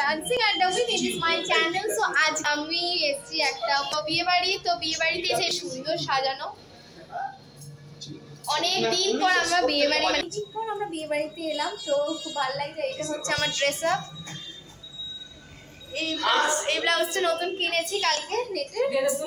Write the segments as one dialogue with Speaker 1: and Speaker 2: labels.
Speaker 1: Dancing আড্ডা with it is my channel. So আজ আমি এসেছি একটা বিয়ে বাড়ি। তো বিয়ে বাড়িতে এসে সুন্দর সাজানো, অনেক দিন পর আমরা বিয়ে বাড়িতে এলাম। তো খুব ভালো লাগছে। এটা হচ্ছে আমার ড্রেস আপ। এই ব্লাউজটা নতুন কিনেছি কালকে নেটে।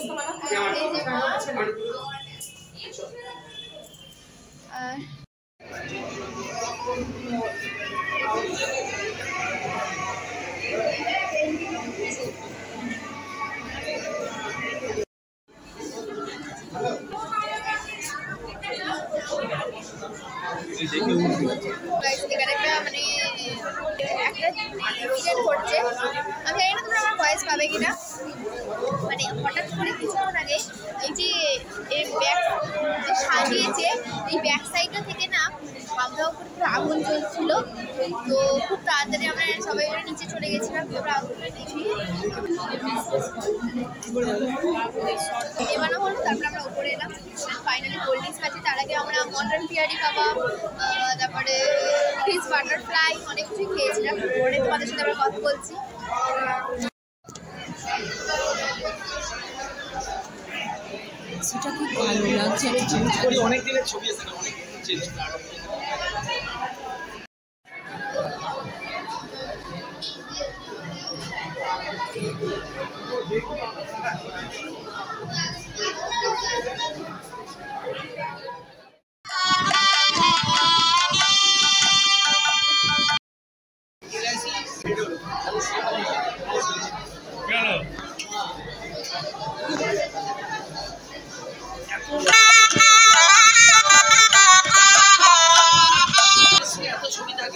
Speaker 1: ঘটছে, আমি জানি না তোমরা আমার ভয়েস পাবে কিনা। মানে হঠাৎ করে কিছুক্ষণ আগে এই যে ব্যাক যে সাজিয়েছে, এই ব্যাক সাইডটা থেকে না ধাউ ধাউ করে পুরো আগুন জ্বলছিল। তো খুব তাড়াতাড়ি আমরা সবাই মিলে নিচে চলে গেছিলাম। আমরা আগুনটা দেখি এবারও হলো, তারপরে আমরা উপরে এলাম। ফাইনালি কোল্ড ড্রিঙ্কস খাচ্ছি। তার আগে আমরা মটন পিয়ারি কাবাব, তারপরে ফিশ বাটারফ্লাই অনেক কিছুই খেয়েছিলাম। পরে তোমাদের সাথে আমরা কথা বলছি।
Speaker 2: সেটা খুব ভালো লাগছে। অনেক দিনের ছবি আছে না, অনেক চেঞ্জ ছবি থাকে।